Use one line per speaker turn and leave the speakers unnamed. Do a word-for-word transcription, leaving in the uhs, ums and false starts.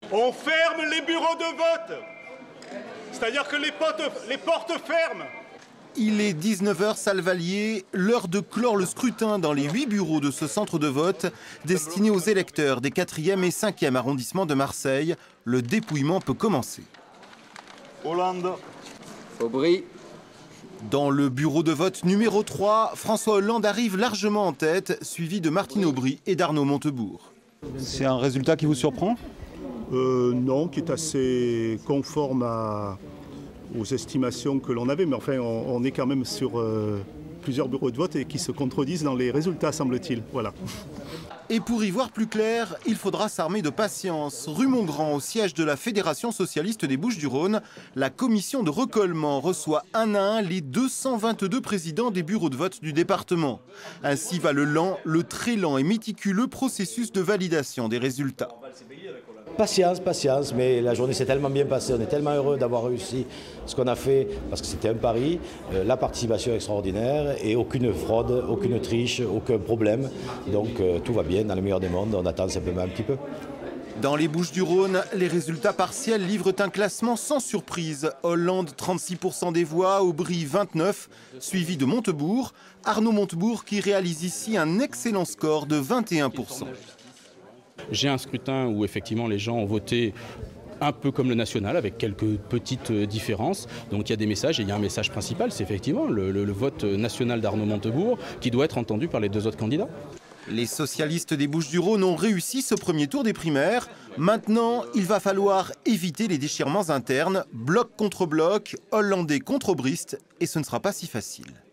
On ferme les bureaux de vote. C'est-à-dire que les, potes, les portes ferment.
Il est dix-neuf heures Salvalier, l'heure de clore le scrutin dans les huit bureaux de ce centre de vote destiné aux électeurs des quatrième et cinquième arrondissements de Marseille. Le dépouillement peut commencer.
Hollande.
Aubry.
Dans le bureau de vote numéro trois, François Hollande arrive largement en tête, suivi de Martine Aubry et d'Arnaud Montebourg.
C'est un résultat qui vous surprend ?
euh, Non, qui est assez conforme à, aux estimations que l'on avait. Mais enfin, on, on est quand même sur euh, plusieurs bureaux de vote et qui se contredisent dans les résultats, semble-t-il. Voilà.
Et pour y voir plus clair, il faudra s'armer de patience. Rue Montgrand, au siège de la Fédération socialiste des Bouches-du-Rhône, la commission de recollement reçoit un à un les deux cent vingt-deux présidents des bureaux de vote du département. Ainsi va le lent, le très lent et méticuleux processus de validation des résultats.
Patience, patience, mais la journée s'est tellement bien passée, on est tellement heureux d'avoir réussi ce qu'on a fait, parce que c'était un pari, euh, la participation extraordinaire et aucune fraude, aucune triche, aucun problème. Donc euh, tout va bien, dans le meilleur des mondes, on attend simplement un petit peu.
Dans les Bouches-du-Rhône, les résultats partiels livrent un classement sans surprise. Hollande, trente-six pour cent des voix, Aubry, vingt-neuf, suivi de Montebourg. Arnaud Montebourg qui réalise ici un excellent score de vingt et un pour cent.
J'ai un scrutin où effectivement les gens ont voté un peu comme le national, avec quelques petites différences. Donc il y a des messages, et il y a un message principal, c'est effectivement le, le, le vote national d'Arnaud Montebourg qui doit être entendu par les deux autres candidats.
Les socialistes des Bouches-du-Rhône ont réussi ce premier tour des primaires. Maintenant, il va falloir éviter les déchirements internes, bloc contre bloc, hollandais contre aubryste, et ce ne sera pas si facile.